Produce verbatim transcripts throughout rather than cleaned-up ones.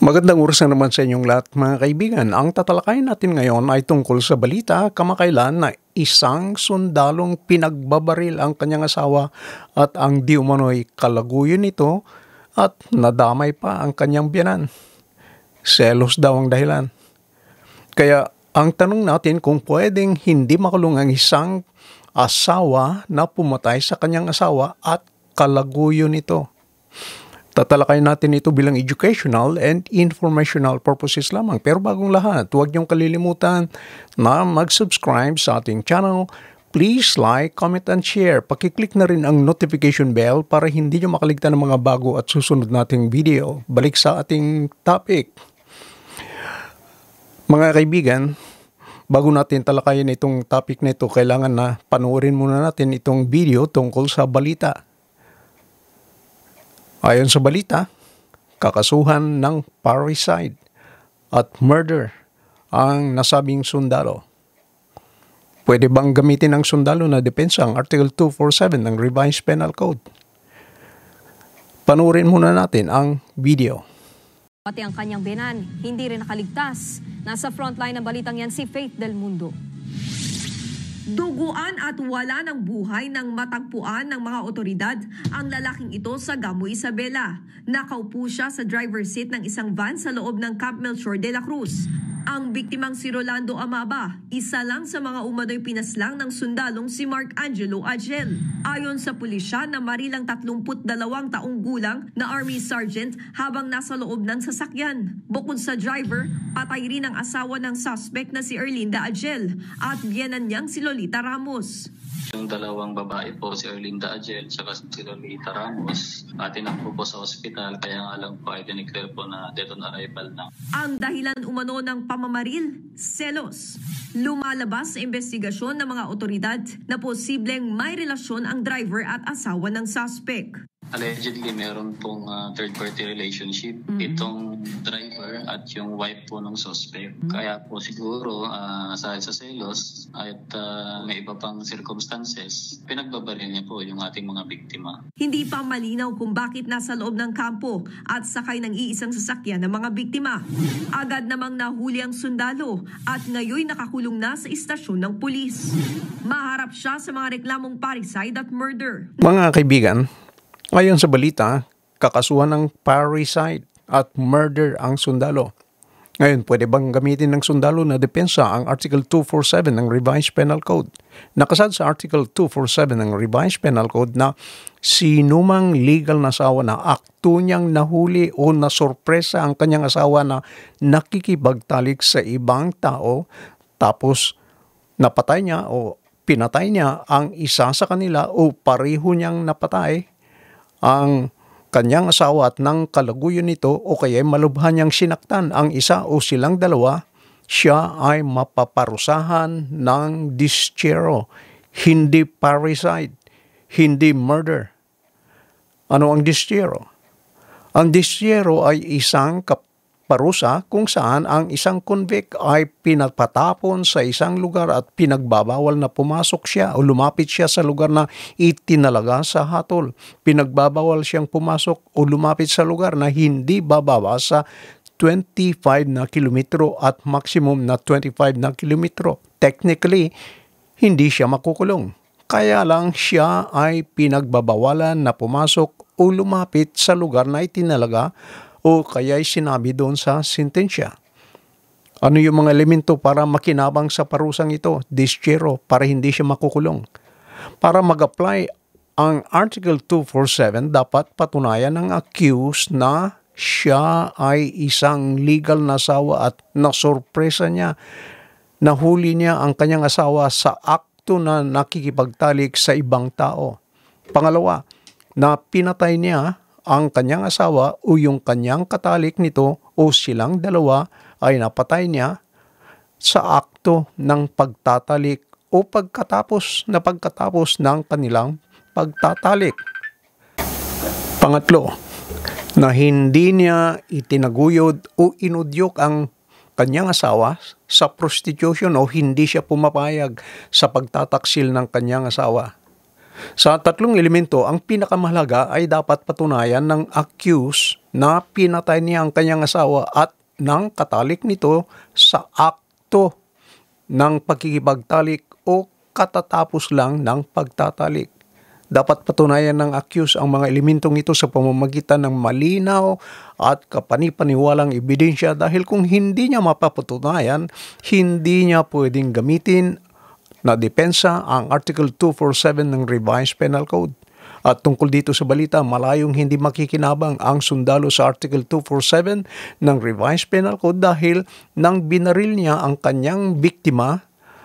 Magandang oras na naman sa inyong lahat mga kaibigan. Ang tatalakayin natin ngayon ay tungkol sa balita kamakailan na isang sundalong pinagbabaril ang kanyang asawa at ang di umano'y kalaguyo nito at nadamay pa ang kanyang biyanan. Selos daw ang dahilan. Kaya ang tanong natin kung pwedeng hindi makulong ang isang asawa na pumatay sa kanyang asawa at kalaguyo nito. Tatalakayin natin ito bilang educational and informational purposes lamang. Pero bagong lahat, huwag niyong kalilimutan na mag-subscribe sa ating channel. Please like, comment, and share. Pakiclick na rin ang notification bell para hindi niyo makaligtan ng mga bago at susunod nating video. Balik sa ating topic. Mga kaibigan, bago natin talakayin itong topic na ito, kailangan na panoorin muna natin itong video tungkol sa balita. Ayon sa balita, kakasuhan ng parricide at murder ang nasabing sundalo. Pwede bang gamitin ng sundalo na depensa ang Article two forty-seven ng Revised Penal Code? Panuorin muna natin ang video. Pati ang kanyang biyanan, hindi rin nakaligtas. Nasa frontline ng balitang yan si Faith Del Mundo. Duguan at wala ng buhay nang matagpuan ng mga otoridad ang lalaking ito sa Gamo Isabela. Nakaupo siya sa driver's seat ng isang van sa loob ng Camp Melchor de la Cruz. Ang biktimang si Rolando Amaba, isa lang sa mga umano'y pinaslang ng sundalong si Mark Angelo Agel. Ayon sa pulisya na marilang tatlumput dalawang taong gulang na Army Sergeant habang nasa loob ng sasakyan. Bukod sa driver, patay rin ang asawa ng suspect na si Erlinda Agel at biyenan niyang si Lolita Ramos. Yung dalawang babae po, si Erlinda Agel at si Lolita Ramos, tinakbo po sa ospital, kaya nga lang po ay dineclare po na dead on arrival na. Ang dahilan umano ng pamamaril, selos. Lumalabas sa investigasyon ng mga otoridad na posibleng may relasyon ang driver at asawa ng suspect. Allegedly, meron pong uh, third-party relationship mm-hmm. itong driver at yung wife po ng suspect. Mm-hmm. Kaya po siguro, uh, sa, sa selos at uh, may iba pang circumstances, pinagbabaril niya po yung ating mga biktima. Hindi pa malinaw kung bakit nasa loob ng kampo at sakay ng iisang sasakyan ng mga biktima. Agad namang nahuli ang sundalo at ngayon nakakulong na sa istasyon ng pulis. Maharap siya sa mga reklamong parricide at murder. Mga kaibigan, ayon sa balita, kakasuhan ng parricide at murder ang sundalo. Ngayon, pwede bang gamitin ng sundalo na depensa ang Article two forty-seven ng Revised Penal Code? Nakasad sa Article two forty-seven ng Revised Penal Code na sinumang legal na asawa na akto niyang nahuli o nasorpresa ang kanyang asawa na nakikipagtalik sa ibang tao tapos napatay niya o pinatay niya ang isa sa kanila o pareho niyang napatay ang kanyang asawa at ng kalaguyo nito o kaya malubhan niyang sinaktan ang isa o silang dalawa, siya ay mapaparusahan ng dischero, hindi parricide, hindi murder. Ano ang dischero? Ang dischero ay isang parusa kung saan ang isang convict ay pinagpatapon sa isang lugar at pinagbabawal na pumasok siya o lumapit siya sa lugar na itinalaga sa hatol. Pinagbabawal siyang pumasok o lumapit sa lugar na hindi bababa sa twenty-five na kilometro at maximum na twenty-five na kilometro. Technically, hindi siya makukulong. Kaya lang siya ay pinagbabawalan na pumasok o lumapit sa lugar na itinalaga o kaya'y sinabi doon sa sentensya. Ano yung mga elemento para makinabang sa parusang ito? Dischero, para hindi siya makukulong. Para mag-apply ang Article two forty-seven, dapat patunayan ng accused na siya ay isang legal na asawa at nasorpresa niya, nahuli niya ang kanyang asawa sa akto na nakikipagtalik sa ibang tao. Pangalawa, na pinatay niya ang kanyang asawa o yung kanyang katalik nito o silang dalawa ay napatay niya sa akto ng pagtatalik o pagkatapos na pagkatapos ng kanilang pagtatalik. Pangatlo, na hindi niya itinaguyod o inudyok ang kanyang asawa sa prostitution o hindi siya pumapayag sa pagtataksil ng kanyang asawa. Sa tatlong elemento, ang pinakamahalaga ay dapat patunayan ng accused na pinatay niya ang kanyang asawa at ng katalik nito sa akto ng pagkikipagtalik o katatapos lang ng pagtatalik. Dapat patunayan ng accused ang mga elementong ito sa pamamagitan ng malinaw at kapanipaniwalang ebidensya dahil kung hindi niya mapapatunayan, hindi niya pwedeng gamitin na depensa ang Article two forty-seven ng Revised Penal Code. At tungkol dito sa balita, malayong hindi makikinabang ang sundalo sa Article two forty-seven ng Revised Penal Code dahil nang binaril niya ang kanyang biktima.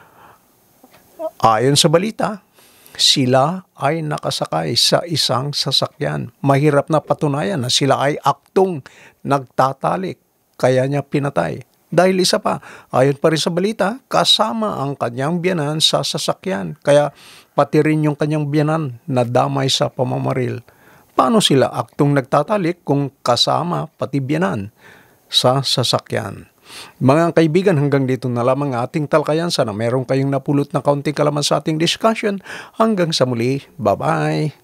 Ayon sa balita, sila ay nakasakay sa isang sasakyan. Mahirap na patunayan na sila ay aktong nagtatalik, kaya niya pinatay. Dahil isa pa, ayon pa rin sa balita, kasama ang kanyang biyanan sa sasakyan. Kaya pati rin yung kanyang biyanan na damay sa pamamaril. Paano sila aktong nagtatalik kung kasama pati biyanan sa sasakyan? Mga kaibigan, hanggang dito na lamang ating talakayan. Sana meron kayong napulot na kaunting kalaman sa ating discussion. Hanggang sa muli, bye-bye!